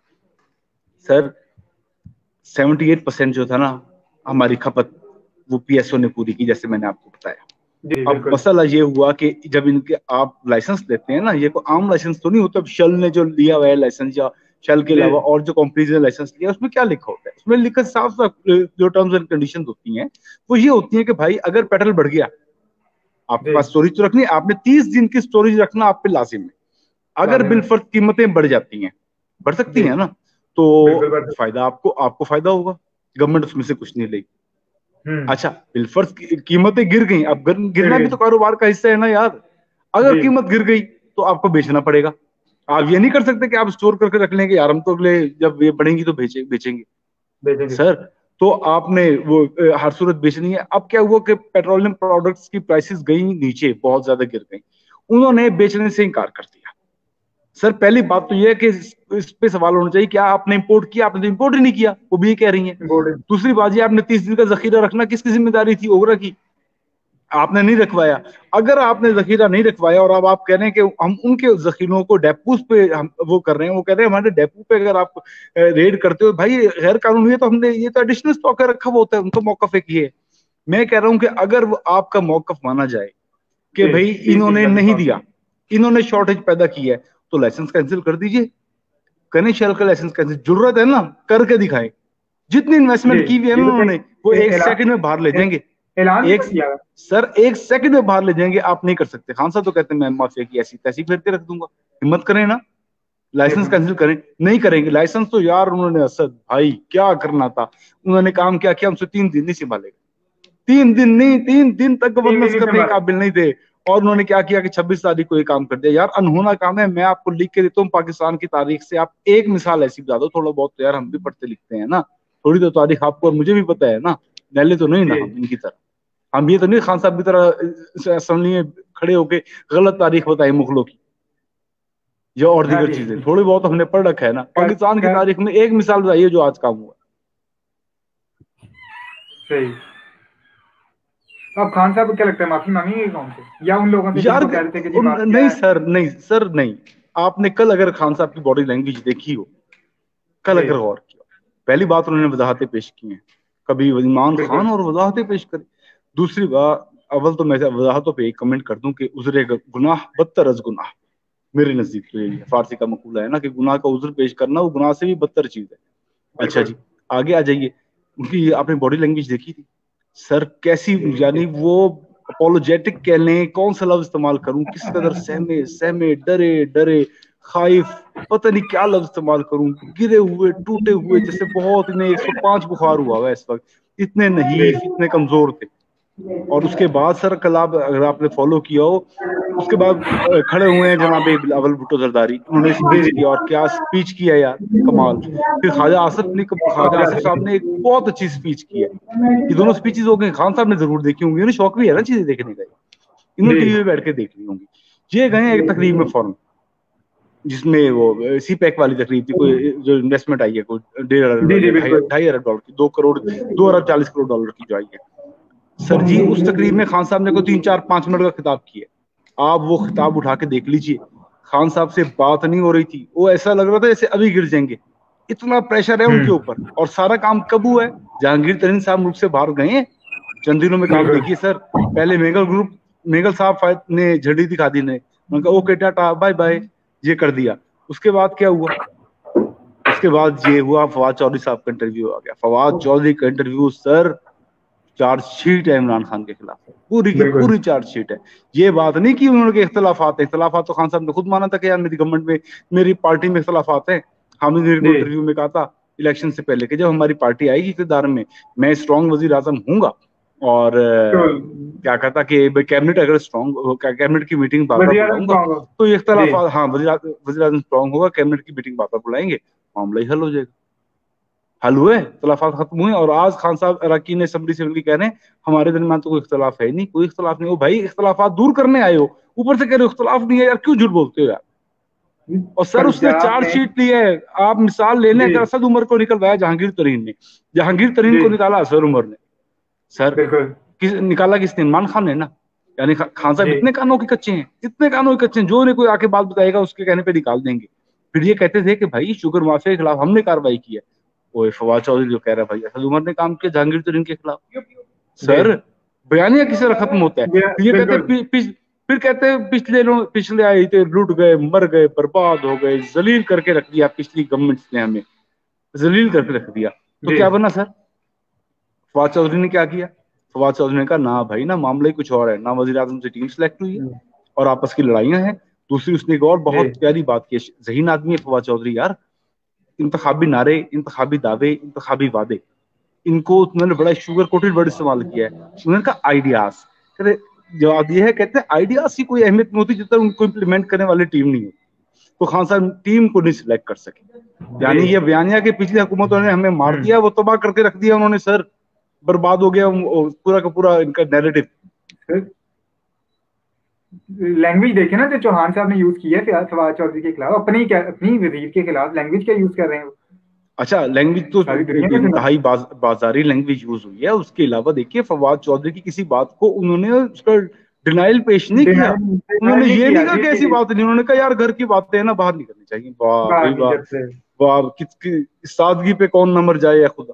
सर अठहत्तर परसेंट जो था ना हमारी खपत, वो पीएसओ ने पूरी की, जैसे मैंने आपको बताया। अब मसला ये हुआ कि जब इनके आप लाइसेंस देते हैं ना, ये कोई आम लाइसेंस तो नहीं होता। शेल ने जो लिया हुआ है लाइसेंस, या शेल के अलावा और जो कंपनीज ने लाइसेंस लिया, उसमें क्या लिखा होता है? उसमें लिखा साफ साफ जो टर्म्स एंड कंडीशन होती हैं वो ये होती है कि भाई अगर पेट्रोल बढ़ गया, आपके पास स्टोरेज तो रखनी, आपने तीस दिन की स्टोरेज रखना आप पे लाजिम है। अगर बिलफर्ज कीमतें बढ़ जाती हैं, बढ़ सकती हैं ना, तो फायदा आपको आपको फायदा होगा, गवर्नमेंट उसमें से कुछ नहीं लेगी। अच्छा बिलफर्ज कीमतें गिर गई, अब गिरना भी तो कारोबार का हिस्सा है ना यार। अगर कीमत गिर गई तो आपको बेचना पड़ेगा, आप ये नहीं कर सकते कि आप स्टोर करके रख लेंगे, यार हम तो अगले जब ये बढ़ेंगी तो बेचे बेचेंगे बेचेंगे सर। तो आपने वो हर सूरत बेचनी है। अब क्या हुआ कि पेट्रोलियम प्रोडक्ट्स की प्राइसेस गई नीचे, बहुत ज्यादा गिर गई, उन्होंने बेचने से इनकार कर दिया। सर पहली बात तो यह है कि इस पे सवाल होना चाहिए कि आपने इंपोर्ट किया, आपने तो इंपोर्ट ही नहीं किया, वो भी ये कह रही हैं। दूसरी बात ये, आपने तीस दिन का जखीरा रखना किसकी जिम्मेदारी थी? ओगरा की। आपने नहीं रखवाया। अगर आपने जखीरा नहीं रखवाया और अब आप कह रहे हैं कि हम उनके जखीरों को डेपोज पे हम वो कर रहे हैं, वो कह रहे हैं हमारे डेपो पे अगर आप रेड करते हो, भाई गैर कानूनी है तो हमने ये तो एडिशनल स्टॉक रखा हुआ होता है, उनको मौकफ एक ये है। मैं कह रहा हूं कि अगर वो आपका मौकफ माना जाए कि भाई इन्होंने नहीं दिया, इन्होंने शॉर्टेज पैदा की है, तो लाइसेंस कैंसिल कर दीजिए, करें शेल का लाइसेंस कैंसिल, जरूरत है ना करके दिखाएं। जितनी इन्वेस्टमेंट की हुई है ना उन्होंने, वो एक सेकंड में बाहर ले जाएंगे। एक सर एक सेकंड में बाहर ले जाएंगे, आप नहीं कर सकते। खान साहब तो कहते हैं मैं माफिया की ऐसी तैसी फिर के रख दूंगा। हिम्मत करें ना, लाइसेंस कैंसिल करें। नहीं करेंगे लाइसेंस तो यार उन्होंने, असद भाई क्या करना था, उन्होंने काम क्या किया, हमसे तीन दिन नहीं संभालेगा, तीन दिन नहीं, तीन दिन तक गवर्नेंस करने के काबिल नहीं थे। और उन्होंने क्या किया कि छब्बीस तारीख को ये काम कर दिया। यार अनहोना काम है। मैं आपको लिख के देता हूँ पाकिस्तान की तारीख से, आप एक मिसाल ऐसी बता दो, थोड़ा बहुत तो यार हम भी पढ़ते लिखते हैं ना, थोड़ी तो तारीख आपको और मुझे भी पता है ना, नहले तो नहीं ना हम इनकी तरह। हम ये तो नहीं खान साहब की तरह असेंबली में खड़े होके गलत तारीख बताए मुगलों की या और दीगर चीजें, थोड़ी बहुत हमने पढ़ रखा है ना। पाकिस्तान की तारीख में एक मिसाल बताइए जो आज काम हुआ। सही। तो अब खान साहब को क्या लगता है, माफी मांगेंगे कौन से, या उन लोगों से यार कह रहे थे कि जी माफ नहीं सर, नहीं सर, नहीं। आपने कल अगर खान साहब की बॉडी लैंग्वेज देखी हो, कल अगर गौर किया, पहली बात उन्होंने वजाहतें पेश की हैं, कभी इमरान खान और वजाहतें पेश करी। दूसरी बात, अव्वल तो मैं वजाहतों पे एक कमेंट कर दूं कि उजरे गुनाह बदतर अज गुनाह, मेरे नजदीक तो यही है, फारसी का मकूला है ना कि गुनाह का उज्र पेश करना वो गुनाह से भी बदतर चीज है। अच्छा जी, आगे आ जाइए। उनकी आपने बॉडी लैंग्वेज देखी थी सर, कैसी, यानी वो अपोलोजेटिक कह लें, कौन सा लफ्ज इस्तेमाल करूं, किस कदर सहमे सहमे डरे डरे खाइफ, पता नहीं क्या लफ्ज इस्तेमाल करूं, गिरे हुए टूटे हुए, जैसे बहुत इन्हें एक सौ पाँच बुखार हुआ है इस वक्त, इतने नहीफ, इतने कमजोर थे। और उसके बाद सर कल आप अगर आपने फॉलो किया हो, उसके बाद खड़े हुए हैं जनाब बिलावल भुट्टो जरदारी, उन्होंने स्पीच किया, और क्या स्पीच किया यार, कमाल। फिर ख्वाजा आसिफ ने ख्वाजा आसिफ साहब ने एक बहुत अच्छी स्पीच की है। ये दोनों स्पीचेस हो गई, खान साहब ने जरूर देखी होंगी, उन्हें शौक भी है ना चीजें देखने का, इन्होंने टीवी पे बैठ के देख ली होंगी। ये गए एक तकरीब में फौरन, जिसमें वो सी पैक वाली तकरीब थी, कोई जो इन्वेस्टमेंट आई है कोई डेढ़ अरब ढाई अरब डॉलर की, दो करोड़ दो अरब चालीस करोड़ डॉलर की जो आई है सर जी। उस तकरीब में खान साहब ने कोई तीन चार पांच मिनट का खिताब किया। आप वो खिताब उठा के देख लीजिए, खान साहब से बात नहीं हो रही थी, वो ऐसा लग रहा था जैसे अभी गिर जाएंगे, इतना प्रेशर है उनके ऊपर। और सारा काम कब हुआ है, जहांगीर तरीन साहब मुल्क से बाहर गए हैं, चंद दिनों में काम देखिए सर। पहले मेगल ग्रुप, मेगल साहब ने झंडी दिखा दी, ने उनका ओके टाटा बाय बाय ये कर दिया। उसके बाद क्या हुआ, उसके बाद ये हुआ फवाद चौधरी साहब का इंटरव्यू आ गया। फवाद चौधरी का इंटरव्यू सर, चार्जशीट है इमरान खान के खिलाफ, पूरी की पूरी चार्जशीट है। ये बात नहीं कि उन्होंने इख्तलाफात है, इख्तलाफात तो खान साहब ने खुद माना था कि यार मेरी गवर्नमेंट में, मेरी पार्टी में इख्तलाफात है। हामिद मीर को इंटरव्यू में कहा था इलेक्शन से पहले कि जब हमारी पार्टी आएगी इक़्तिदार में, मैं स्ट्रॉन्ग वजीर आजम हूंगा। और क्या कहता कि कैबिनेट अगर स्ट्रॉन्ग, कैबिनेट की मीटिंग बाबा बुलाऊंगा तो ये इख्तलाफात, हाँ वजीर आजम स्ट्रॉन्ग होगा, कैबिनेट की मीटिंग बाबा बुलाएंगे, मामला ही हल हो जाएगा। हल हुए, इख्तलाफात खत्म हुए। और आज खान साहब अरकान असेंबली से कह रहे हैं हमारे दरमियान तो कोई इख्तलाफ है नहीं, कोई इख्तलाफ नहीं हो। भाई इख्तलाफात दूर करने आए हो, ऊपर से कह रहे हो इख्तलाफ नहीं है, यार क्यों झूठ बोलते हो यार। और सर उसने चार्जशीट ली है, आप मिसाल लेने, अगर असद उमर को निकलवाया जहांगीर तरीन ने, जहांगीर तरीन को निकाला असद उमर ने, सर किस निकाला, किसने, इमरान खान ने ना। यानी खान साहब इतने कानों के कच्चे हैं, इतने कानों के कच्चे हैं, जो उन्हें कोई आके बात बताएगा उसके कहने पे निकाल देंगे। फिर ये कहते थे कि भाई शुगर माफिया के खिलाफ हमने कार्रवाई की है, वो फवाद चौधरी जो कह रहा है भाई असद उमर ने काम किया जहांगीर तरीन के खिलाफ। सर बयानिया किस तरह खत्म होता है। ये कहते फिर कहते हैं पिछले पिछले आए थे लूट गए, मर गए, बर्बाद हो गए, जलील करके रख दिया पिछली गवर्नमेंट ने, हमें जलील करके रख दिया। तो क्या बना सर, फवाद चौधरी ने क्या किया, फवाद चौधरी ने कहा ना भाई ना, मामला ही कुछ और है, ना वजीर आजम से टीम सेलेक्ट हुई है और आपस की लड़ाइयां हैं। दूसरी उसने एक और बहुत प्यारी बात की, ज़हीन आदमी है फवाद चौधरी यार, इंतखाबी नारे, इंतखाबी दावे, इंतखाबी वादे, इनको उन्होंने बड़ा शुगर कोटेड वर्ड इस्तेमाल किया है। उन्होंने कहा आइडियाज, कहते जवाब ये है, कहते हैं आइडियाज की कोई अहमियत नहीं होती जब तक उनको इम्प्लीमेंट करने वाली टीम नहीं होती। तो खान साहब टीम को नहीं सिलेक्ट कर सके। यानी ये बयानिया के पिछली हुकूमतों ने हमें मार दिया, वो तबाह करके रख दिया उन्होंने सर, बर्बाद हो गया पूरा का पूरा इनका नैरेटिव। लैंग्वेज देखे ना जो चौहान साहब ने यूज की है फवाद चौधरी के खिलाफ, अपनी क्या अपनी वजीर के खिलाफ लैंग्वेज क्या यूज कर रहे हैं। अच्छा, लैंग्वेज तो इंतहाई बाज, बाजारी लैंग्वेज यूज हुई है। उसके अलावा देखिए फवाद चौधरी की किसी बात को उन्होंने उसका डिनाइल पेश नहीं किया। उन्होंने ये नहीं कहा कि ऐसी बात नहीं, उन्होंने कहा यार घर की बातें है ना बाहर नहीं करनी चाहिए। वाह भाई वाह वाह, किसकी सादगी पे कौन न मर जाए या खुदा।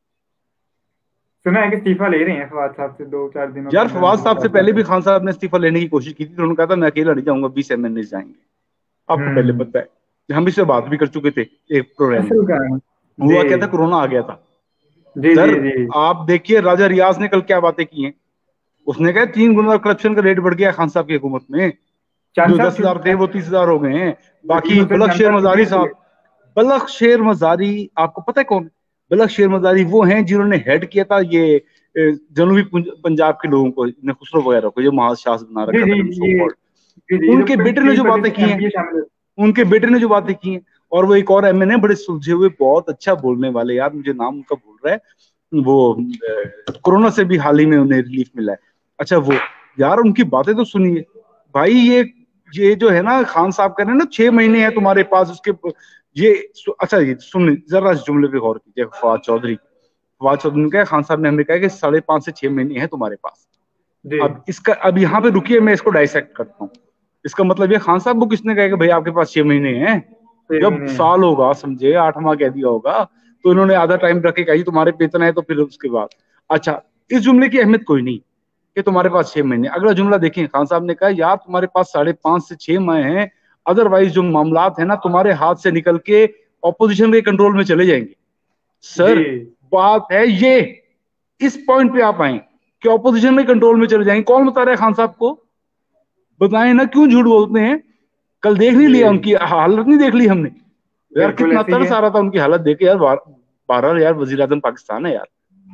सुना है कि इस्तीफा ले रहे हैं फवाद साहब से दो चार दिनों। यार फवाद साहब से पहले भी खान साहब ने इस्तीफा लेने की कोशिश की थी, उन्होंने कहा था मैं अकेला नहीं जाऊंगा, बीस एम एन ए जाएंगे। आपको पहले पता है, हम इससे बात भी कर चुके थे एक प्रोग्राम में। हुआ क्या था, कोरोना आ गया था जी, सर। जी, जी। आप देखिए राजा रियाज ने कल क्या बातें की हैं। उसने कहा तीन गुना करप्शन का रेट बढ़ गया खान साहब की हुकूमत में, जो दस हजार थे वो तीस हजार हो गए हैं। बाकी बलख शेर मजारी साहब, बलख शेर मजारी आपको पता है कौन? बलख शेर मजारी वो हैं जिन्होंने हेड किया था ये जनूबी पंजाब के लोगों को, खुसरो वगैरह को, जो महाशास बना रखा था। उनके बेटे ने जो बातें की हैं, उनके बेटे ने जो बातें की हैं, और वो एक और एम एन ए बड़े सुलझे हुए बहुत अच्छा बोलने वाले, यार मुझे नाम उनका भूल रहा है, वो कोरोना से भी हाल ही में उन्हें रिलीफ मिला है। अच्छा वो यार उनकी बातें तो सुनिए भाई। ये ये जो है ना खान साहब कह रहे हैं ना छह महीने हैं तुम्हारे पास, उसके ये अच्छा ये सुन जरा इस जुमले पे गौर कीजिए। फवाद चौधरी फवाद चौधरी ने कहा, खान साहब ने हमें कहा कि साढ़े पांच से छह महीने हैं तुम्हारे पास। अब इसका अब यहाँ पे रुकिए, मैं इसको डाइसेक्ट करता हूँ। इसका मतलब ये खान साहब को किसने कहा कि भाई आपके पास छह महीने हैं? जब साल होगा समझे, आठवां कह दिया होगा, तो इन्होंने आधा टाइम रखे कहा तुम्हारे पे इतना है, तो फिर उसके बाद अच्छा इस जुमले की अहमियत कोई नहीं कि तुम्हारे पास छह महीने। अगला जुमला देखें, खान साहब ने कहा यार तुम्हारे पास साढ़े पांच से छह माह हैं, अदरवाइज जो मामलात है ना तुम्हारे हाथ से निकल के ऑपोजिशन के कंट्रोल में चले जाएंगे। सर बात है ये, इस पॉइंट पे आप आए कि ऑपोजिशन में कंट्रोल में चले जाएंगे। कौन बता रहा है खान साहब को? बताएं ना, क्यों झूठ बोलते हैं? कल देख नहीं लिया उनकी हालत, नहीं देख ली हमने यार? कितना तरस आ रहा था उनकी हालत देख के यार। बारह यार वजीर आजम पाकिस्तान है यार।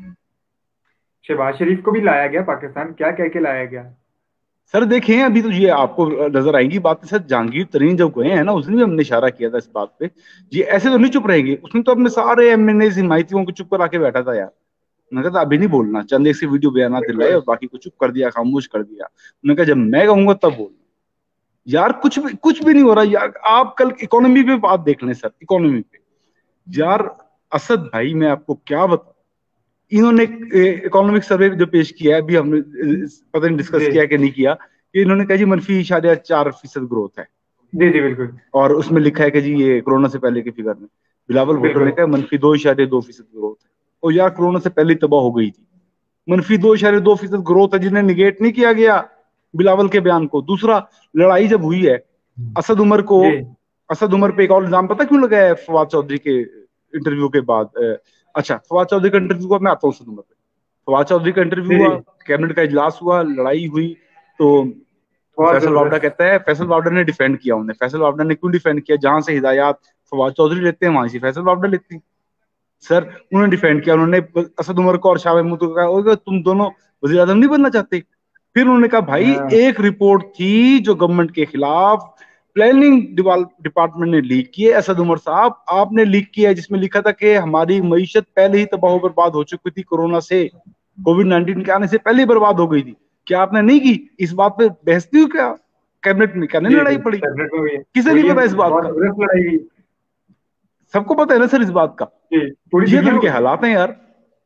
शहबाज शरीफ को भी लाया गया पाकिस्तान, क्या कह के लाया गया? सर देखें अभी तो ये आपको नजर आएंगी बातें। सर जहांगीर तरीन जब गए हैं ना, उस दिन भी हमने इशारा किया था इस बात पे, ये ऐसे तो नहीं चुप रहेंगे। उसने तो अपने सारे एम एन ए हिमायतियों को चुप करा के बैठा था यार। उन्होंने कहा अभी नहीं बोलना, चंद एक सी वीडियो बयान दिलाए और बाकी को चुप कर दिया, खामोश कर दिया। उन्होंने कहा जब मैं कहूंगा तब बोलना। यार कुछ भी कुछ भी नहीं हो रहा यार। आप कल इकोनॉमी पे बात देख लें सर, इकोनॉमी पे यार असद भाई मैं आपको क्या बताऊं, इन्होंने इकोनॉमिक सर्वे जो पेश किया है, अभी हमने पता नहीं डिस्कस किया कि नहीं किया, कि इन्होंने कहा जी मनफी इशारे चार फीसद ग्रोथ है। जी जी बिल्कुल। और उसमें लिखा है कि जी ये कोरोना से पहले के फिगर में बिलावल भुट्टो ने कहा मनफी दो इशारे दो फीसद ग्रोथ है। और यार कोरोना से पहले तबाह हो गई थी। मनफी दो इशारे दो फीसद ग्रोथ है, जिन्हें निगेट नहीं किया गया बिलावल के बयान को। दूसरा, लड़ाई जब हुई है असद उमर को, असद उमर पे एक और इल्जाम पता क्यों लगाया है फवाद चौधरी के इंटरव्यू के बाद? अच्छा फवाद चौधरी का इंटरव्यू हुआ, मैं आता हूँ असद उमर पे। फवाद चौधरी का इंटरव्यू हुआ, कैबिनेट का इजलास हुआ, लड़ाई हुई, तो फैसल वावडा कहता है, फैसल वावडा ने डिफेंड किया उन्हें। फैसल वावडा ने क्यों डिफेंड किया? जहां से हिदायत फवाद चौधरी लेते हैं वहां से फैसल वावडा लेते हैं। सर उन्होंने डिफेंड किया, उन्होंने असद उमर को और शाह महमूद को कहा तुम दोनों वज़ीर आज़म नहीं बनना चाहते? फिर उन्होंने कहा भाई एक रिपोर्ट थी जो गवर्नमेंट के खिलाफ प्लानिंग डिपार्टमेंट ने लीक की है, असद उमर साहब आपने लीक किया है, जिसमें लिखा था कि हमारी मईशत पहले ही तबाह बर्बाद हो चुकी थी, कोरोना से, कोविड नाइन्टीन के आने से पहले ही बर्बाद हो गई थी। क्या आपने नहीं की? इस बात पे बहस नहीं हुई क्या कैबिनेट में? क्या नहीं लड़ाई पड़ी? किसे नहीं पता इस बात का? सबको पता है ना सर इस बात का। ये तो इनके हालात हैं यार।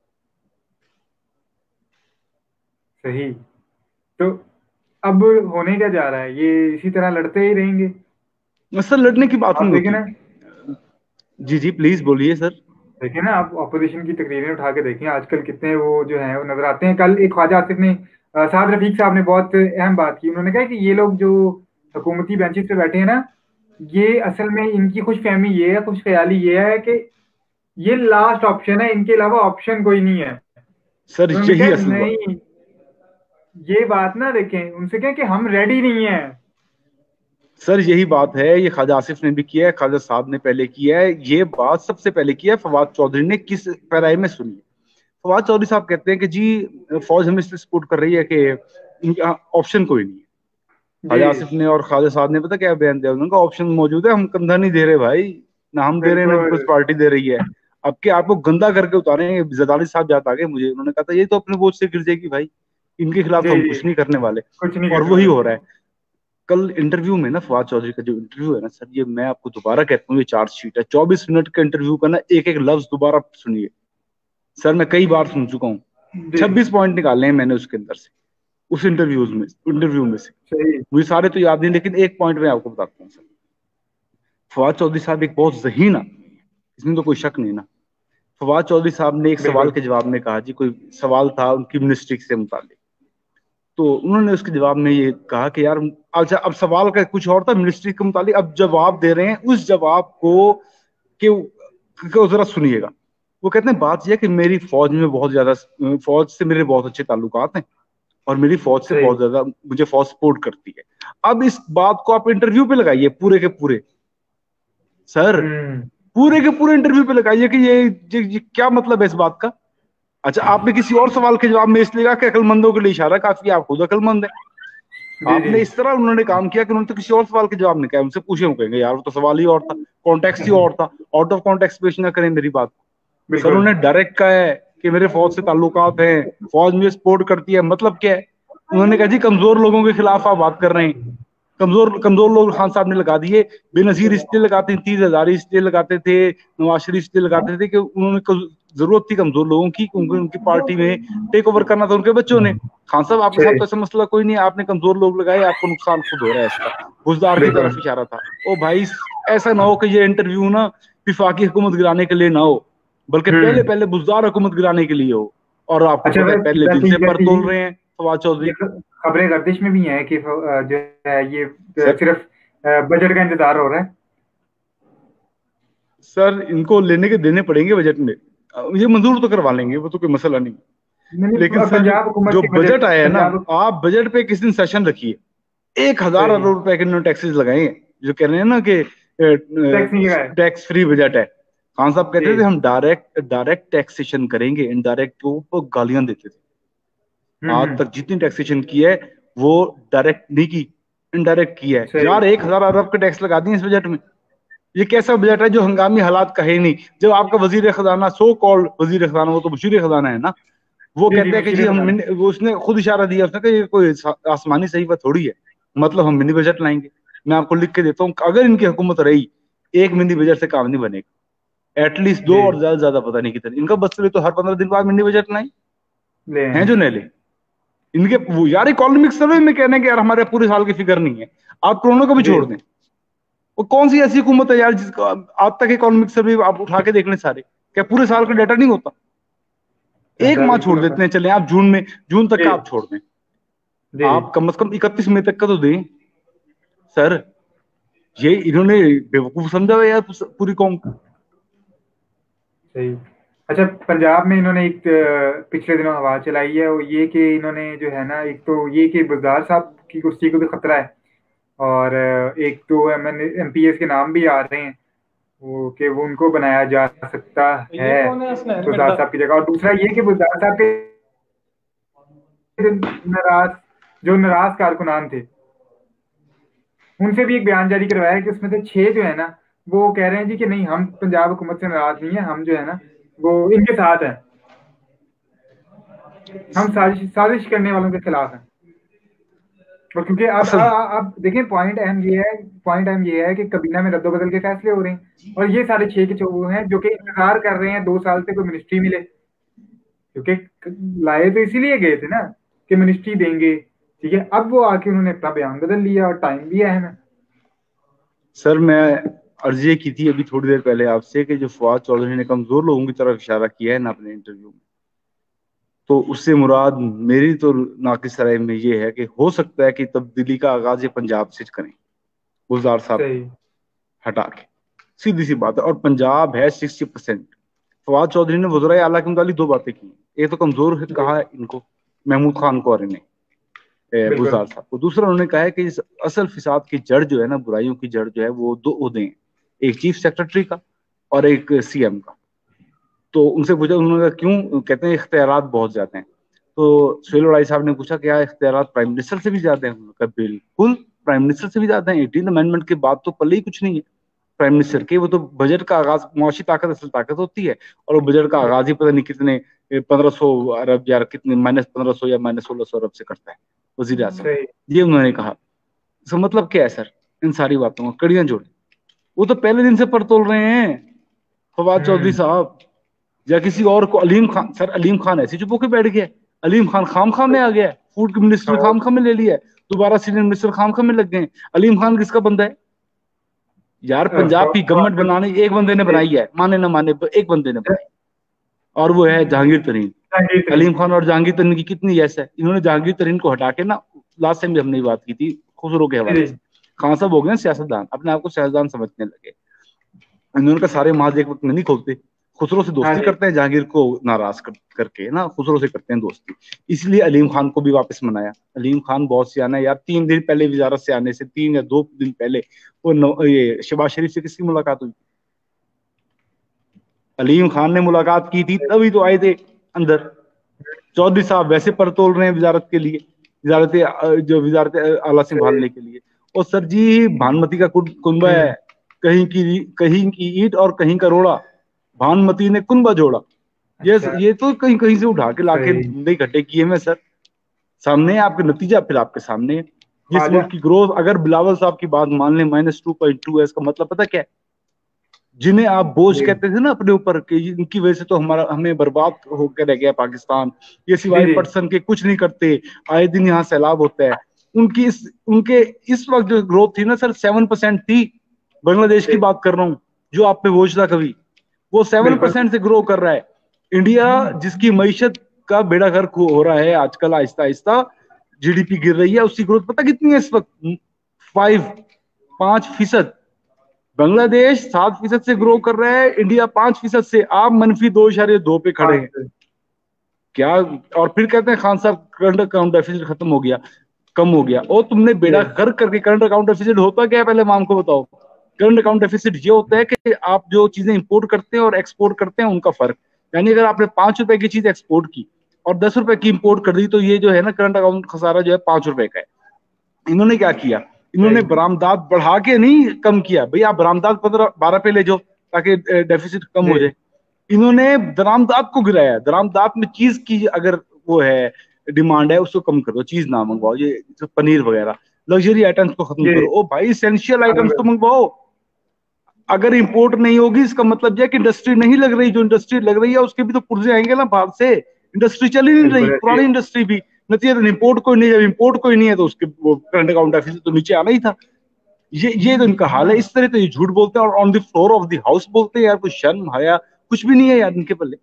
सही। तो अब होने क्या जा रहा है? ये इसी तरह लड़ते ही रहेंगे? सर लड़ने की बात नहीं होती ना। जी जी प्लीज बोलिए सर। देखिए ना, आप ऑपोजिशन की तकरीरें उठा के देखिए आजकल कितने वो जो है वो नजर आते हैं। कल एक ख्वाजा आसिफ ने, साद रफीक साहब ने बहुत अहम बात की। उन्होंने कहा कि ये लोग जो हुकूमती बेंचेस पे बैठे हैं ना, ये असल में इनकी खुश फहमी ये है, खुश ख्याली ये है कि ये लास्ट ऑप्शन है, इनके अलावा ऑप्शन कोई नहीं है। सर यही असल नहीं, ये बात ना देखें, उनसे कहें कि हम रेडी नहीं है। सर यही बात है, ये ख्वाजा आसिफ ने भी किया है, ख्वाजा साहब ने पहले किया है, ये बात सबसे पहले किया है फवाद चौधरी ने। किस पैराए में सुनिए, फवाद चौधरी साहब कहते हैं कि जी फौज हमें इसलिए सपोर्ट कर रही है कि ऑप्शन कोई नहीं है। ख्वाजा आसिफ ने और ख्वाजा साद ने पता क्या बयान दिया, उनका ऑप्शन मौजूद है, हम कंधा नहीं दे रहे भाई, ना हम दे रहे हैं ना पीपल्स पार्टी दे रही है, अब के आपको गंदा करके उतारेंगे। जरदारी साहब याद आ गए मुझे, उन्होंने कहा था ये तो अपने बोझ से गिर जाएगी भाई, इनके खिलाफ तो हम कुछ नहीं करने वाले, कुछ नहीं और वही हो रहा है। कल इंटरव्यू में ना फवाद चौधरी का जो इंटरव्यू है ना सर, ये मैं आपको दोबारा कहता हूँ, ये चार्जशीट है, चौबीस मिनट का इंटरव्यू का ना, एक एक लफ्ज दोबारा सुनिए सर, मैं कई बार सुन चुका हूँ, छब्बीस पॉइंट निकाले हैं मैंने उसके अंदर से, उस इंटरव्यूज में इंटरव्यू में से, मुझे सारे तो याद नहीं, लेकिन एक पॉइंट मैं आपको बताता हूँ सर। फवाद चौधरी साहब एक बहुत ज़हीन, इसमें तो कोई शक नहीं ना। फवाद चौधरी साहब ने एक सवाल के जवाब में कहा जी, कोई सवाल था उनकी मिनिस्ट्री से मुतालिक, तो उन्होंने उसके जवाब में ये कहा कि यार अच्छा, अब सवाल का कुछ और था मिनिस्ट्री के मुतालिक, अब जवाब दे रहे हैं उस जवाब को कि जरा सुनिएगा। वो कहते हैं बात यह कि मेरी फौज में बहुत ज्यादा, फौज से मेरे बहुत अच्छे ताल्लुकात हैं और मेरी फौज से बहुत ज्यादा मुझे फौज सपोर्ट करती है। अब इस बात को आप इंटरव्यू पे लगाइए, पूरे के पूरे सर, पूरे के पूरे इंटरव्यू पे लगाइए कि ये, ये, ये क्या मतलब है इस बात का। अच्छा, आपने किसी और सवाल के जवाब में इसलिए कहा कि अकलमंदों के लिए इशारा काफी, आप खुद अकलमंद है। आपने इस तरह उन्होंने काम किया कि उन्होंने तो किसी और सवाल के जवाब नहीं कहा, उनसे पूछे, वो कहेंगे यार वो तो सवाल ही और था, कॉन्टेक्स्ट ही और था, आउट ऑफ कॉन्टेक्स्ट पेश ना करें मेरी बात को। सर उन्होंने डायरेक्ट कहा है कि मेरे फौज से ताल्लुकात हैं, फौज मुझे सपोर्ट करती है, मतलब क्या है? उन्होंने कहा जी कमजोर लोगों के खिलाफ आप बात कर रहे हैं, कमजोर कमजोर लोग खान साहब ने लगा दिए, बेनजीर इसलिए लगाते थे, तीस हजार इसलिए लगाते थे, नवाज शरीफ इसलिए लगाते थे कि उन्होंने जरूरत थी कमजोर लोगों की, उनकी उनकी पार्टी में टेक ओवर करना था उनके बच्चों ने। खान साहब आपके साथ तो ऐसा मसला कोई नहीं, आपने कमजोर लोग लगाए, आपको नुकसान खुद हो रहा है इसका। बुजदार की तरफ इशारा था। ओ भाई ऐसा ना हो कि ये इंटरव्यू ना विफाकी हुकूमत गिराने के लिए ना हो, बल्कि पहले पहले बुजदार हुकूमत गिराने के लिए हो। और आपको अच्छा, पहले दिन से पर तोल रहे हैं फवाद चौधरी। खबरें गर्दिश में भी हैं कि जो है ये सिर्फ बजट का इंतजार हो रहा है। सर इनको लेने के देने पड़ेंगे बजट में, ये मंजूर तो करवा लेंगे, वो तो कोई मसला नहीं, नहीं लेकिन सर जो बजट आया है ना, आप बजट पे किस दिन सेशन रखिए, एक हजार अरब रुपए के इन्होंने टैक्सेस लगाए हैं, जो कह रहे हैं ना कि टैक्स फ्री बजट है। खान साहब कहते थे हम डायरेक्ट डायरेक्ट टैक्सेशन करेंगे, इनडायरेक्ट के ऊपर गालियां देते थे। आज तक जितनी टैक्सेशन की है वो डायरेक्ट नहीं की, इनडायरेक्ट की है। यार एक हजार अरब के टैक्स लगा दिए इस बजट में। ये कैसा बजट है जो हंगामी हालात का है नहीं। जब आपका वजीर खजाना, सो कॉल्ड वजीर खजाना, वो तो बशीर खजाना है ना, वो कहते हैं कि जी हम, वो उसने खुद इशारा दिया, उसने कहा ये कोई आसमानी सहीफा थोड़ी है, मतलब हम मिनी बजट लाएंगे। मैं आपको लिख के देता हूँ, अगर इनकी हुकूमत रही एक मिनी बजट से काम नहीं बनेगा, एटलीस्ट दो और ज्यादा ज्यादा पता नहीं कितने। इनका बस चले तो हर पंद्रह दिन बाद मिनी बजट लाएं, हैं जो नहीं ले इनके। वो यार इकोनॉमिक सर्वे में कहने के यार हमारे पूरे साल की फिगर नहीं है, आप कोरोना को भी छोड़ दें। वो कौन सी ऐसी हुकूमत है यार जिसको आज तक इकोनॉमिक सर्वे आप उठा के देख लें सारे, क्या पूरे साल का डाटा नहीं होता? एक माह छोड़ देते हैं, चले आप जून में, जून तक का आप छोड़ दें, आप कम से कम इकतीस मई तक का तो दें सर। ये इन्होंने बेवकूफ समझा हुआ यार पूरी कौम को। सही। अच्छा, पंजाब में इन्होंने एक पिछले दिनों हवा चलाई है, वो ये कि इन्होंने जो है ना, एक तो ये कि बुज़दार साहब की कुर्सी को भी खतरा है, और एक तो एम एम पी एस के नाम भी आ रहे हैं वो कि वो उनको बनाया जा सकता है बुज़दार साहब की जगह। और दूसरा ये कि बुज़दार साहब के नाराज जो नाराज कारकुनान थे उनसे भी एक बयान जारी करवाया कि उसमें से छह जो है ना वो कह रहे हैं जी कि नहीं, हम पंजाब हुकूमत से नाराज नहीं है, हम जो है ना वो इनके साथ हैं, हम साजिश साजिश करने वालों के खिलाफ हैं। और क्योंकि आप आप देखें, पॉइंट अहम ये है पॉइंट अहम ये है कि कबीना में रद्दोबदल के फैसले हो रहे हैं, और ये सारे छह के छह हैं जो कि इंतजार कर रहे हैं दो साल से कोई मिनिस्ट्री मिले, क्योंकि लाए तो इसीलिए गए थे ना कि मिनिस्ट्री देंगे, ठीक है। अब वो आके उन्होंने अपना बयान बदल लिया, और टाइम भी अहम है। सर मैं अर्जी की थी अभी थोड़ी देर पहले आपसे कि जो फवाद चौधरी ने कमजोर लोगों की तरफ इशारा किया है ना अपने इंटरव्यू में, तो उससे मुराद मेरी तो नाकिस राय में ये है कि हो सकता है कि तब्दीली का आगाज ये पंजाब से करें, गुलजार साहब हटा के, सीधी सी बात है। और पंजाब है सिक्सटी परसेंट। फवाद चौधरी ने वज़राए आला के मुतालिक दो बातें की, एक तो कमजोर कहा है इनको महमूद खान को ने गुलजार साहब को, दूसरा उन्होंने कहा है कि इस असल फिसाद की जड़ जो है ना, बुराइयों की जड़ जो है वो दो ओहदे हैं, एक चीफ सेक्रेटरी का और एक सीएम का। तो उनसे पूछा, उन्होंने कहा क्यों? कहते हैं इख्तियारात बहुत ज्यादा हैं। तो सुहेल वड़ाई साहब ने पूछा क्या इख्तियारात प्राइम मिनिस्टर से भी ज्यादा हैं? उन्होंने कहा बिल्कुल, प्राइम मिनिस्टर से भी ज्यादा है। एटीन अमेंडमेंट के बाद तो पल्ले ही कुछ नहीं है प्राइम मिनिस्टर के। वो तो बजट का आगाज, मुआशी ताकत असल ताकत होती है, और वो बजट का आगाज ही पता नहीं कितने पंद्रह सौ अरब या कितने माइनस पंद्रह सौ या माइनस सोलह सौ अरब से करता है वजीर आजम। ये उन्होंने कहा। तो मतलब क्या है सर इन सारी बातों का कड़ियां जोड़े? वो तो पहले दिन से पर तोल रहे हैं फवाद चौधरी साहब या किसी और को। अलीम खान, सर अलीम खान ऐसे चुप होके बैठ गया। अलीम खान खाम खा में आ गया, फूड के मिनिस्टर खाम खा में ले लिया, दोबारा सीनियर मिनिस्टर खाम खा में लग गए। अलीम खान किसका बंदा है यार? पंजाब की गवर्नमेंट बनाने एक बंदे ने बनाई है, माने ना माने एक बंदे ने बनाई, और वो है जहांगीर तरीन। अलीम खान और जहांगीर तरीन की कितनी यस है। इन्होंने जहांगीर तरीन को हटा के ना, लास्ट टाइम भी हमने बात की थी खुसरो के हवाले से, खान साहब हो गए सियासतदान, अपने आप को सियासतदान समझने लगे। इन्होंने का सारे महाज एक वक्त में नहीं खोलते, खुसरो से दोस्ती करते हैं, जहांगीर को नाराज कर, करके ना खुसरो से करते हैं दोस्ती। इसलिए अलीम खान को भी वापस मनाया। अलीम खान बहुत सियाना है यार। तीन दिन पहले वजारत से आने से तीन या दो दिन पहले वो ये शहबाज शरीफ से किसकी मुलाकात हुई? अलीम खान ने मुलाकात की थी, तभी तो आए थे अंदर। चौधरी साहब वैसे पर तोल रहे हैं वजारत के लिए, वजारत जो वजारत आला संभालने के लिए। और सर जी भानुमति का कुनबा है, कहीं की कहीं की ईट और कहीं का रोड़ा, भानुमति ने कुनबा जोड़ा। ये अच्छा। ये तो कहीं कहीं से उठा के लाके नहीं इकट्ठे किए मैं सर, सामने आपके नतीजा फिर आपके सामने। जिस मुल्क की ग्रोथ, अगर बिलावल साहब की बात मान लें, माइनस टू पॉइंट टू है, इसका मतलब पता क्या है? जिन्हें आप बोझ कहते थे ना अपने ऊपर कि इनकी वजह से तो हमारा हमें बर्बाद होकर रह गया पाकिस्तान, ये सिवाय पटसन के कुछ नहीं करते, आए दिन यहाँ सैलाब होता है। उनकी इस उनके इस वक्त जो ग्रोथ थी ना सर सेवन परसेंट थी। बांग्लादेश की बात कर रहा हूँ जो आप पे बोझ था कभी, वो सेवन परसेंट से ग्रो कर रहा है। इंडिया जिसकी मईशत का बेड़ा गर्क हो रहा है आजकल, आहिस्ता आहिस्ता जीडीपी गिर रही है, उसकी ग्रोथ पता कितनी है इस वक्त? फाइव पांच फीसद। बांग्लादेश सात फीसद से ग्रो कर रहा है, इंडिया पांच फीसद से। आप मनफी दो इशारे दो पे खड़े हैं क्या? और फिर कहते हैं खान साहब करंट अकाउंट डेफिसिट खत्म हो गया, कम हो गया। और तुमने बेड़ा गर्क करके, करंट अकाउंट डेफिसिट होता क्या है पहले माम को बताओ? करंट अकाउंट डेफिसिट ये होता है कि आप जो चीजें इंपोर्ट करते हैं और एक्सपोर्ट करते हैं उनका फर्क। यानी अगर आपने पांच रुपए की चीज एक्सपोर्ट की और दस रुपए की इंपोर्ट कर दी, तो ये जो है ना करंट अकाउंट खसारा जो है पांच रुपए का है। इन्होंने क्या किया? इन्होंने बरामदात बढ़ा के नहीं कम किया। भैया आप बरामदात पंद्रह बारह पे ले जाओ ताकि डेफिसिट कम हो जाए। इन्होंने दरामदात को गिराया। दरामदात में चीज की अगर वो है डिमांड है उसको कम करो, चीज ना मंगवाओ, ये पनीर वगैरह लग्जरी आइटम्स को खत्म करो। ओ भाई एसेंशियल आइटम्स तो मंगवाओ। अगर इंपोर्ट नहीं होगी इसका मतलब यह कि इंडस्ट्री नहीं लग रही। जो इंडस्ट्री लग रही है उसके भी तो पुर्जे आएंगे ना बाहर से। इंडस्ट्री चल ही नहीं रही, पुरानी इंडस्ट्री भी। नतीजा तो इंपोर्ट कोई नहीं, जब इंपोर्ट कोई नहीं है तो उसके वो करंट अकाउंट डेफिसिट तो नीचे आना ही था। ये ये तो इनका हाल है। इस तरह तो ये झूठ बोलते हैं और on the floor of the house बोलते हैं यार। कुछ शर्म हया कुछ भी नहीं है यार इनके पल्ले।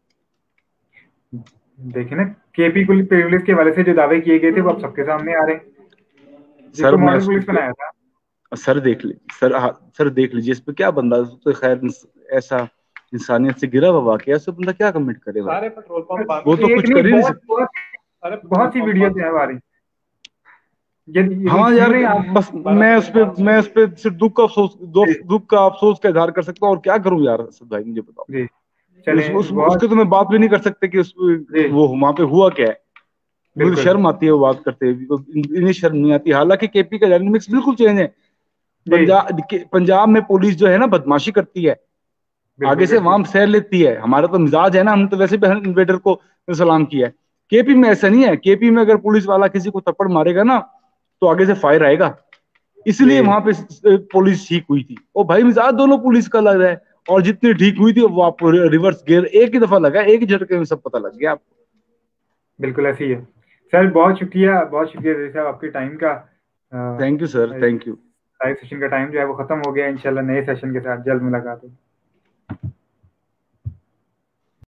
देखिए ना केपी पुलिस के वाले से जो दावे किए गए थे वो अब सबके सामने आ रहे हैं। सर मॉडल पुलिस बनाया था सर, देख ली सर, सर देख लीजिए इस पे क्या बंदा तो खैर ऐसा इंसानियत से गिरा हुआ वाकया, सब बंदा क्या कमेंट करेगा? सारे पेट्रोल पंप वो तो कुछ कर ही नहीं सकते। अरे बहुत सी वीडियो है हमारी। हाँ यार बस मैं उस पे मैं उस पे सिर्फ दुख का अफसोस दुख का अफसोस का इजहार कर सकता हूँ। और क्या करूँ यार असद भाई, मुझे बताओ। उस, उस, उसके तो मैं बात भी नहीं कर सकते कि उस वो वहां पे हुआ क्या है। मुझे शर्म आती है वो बात करते हुए, इन्हें शर्म नहीं आती। हालांकि केपी का डायनेमिक्स बिल्कुल चेंज है। पंजाब पंजाब में पुलिस जो है ना बदमाशी करती है, आगे से वहां सैर लेती है। हमारा तो मिजाज है ना, हम तो वैसे भी इन्वेडर को सलाम किया है। केपी में ऐसा नहीं है। केपी में अगर पुलिस वाला किसी को थप्पड़ मारेगा ना तो आगे से फायर आएगा। इसलिए वहां पे पुलिस ठीक हुई थी। और भाई मिजाज दोनों पुलिस का लग रहा है। और जितनी ठीक हुई थी वो आपको रिवर्स गियर एक ही दफा लगा, एक ही झटके में सब पता लग गया आपको। बिल्कुल ऐसी है सर। बहुत शुक्रिया, बहुत शुक्रिया साहब आपके टाइम का। Thank you sir, thank you. Live session का टाइम जो है वो खत्म हो गया। इंशाल्लाह नए सेशन के साथ जल्द मुलाकात हो।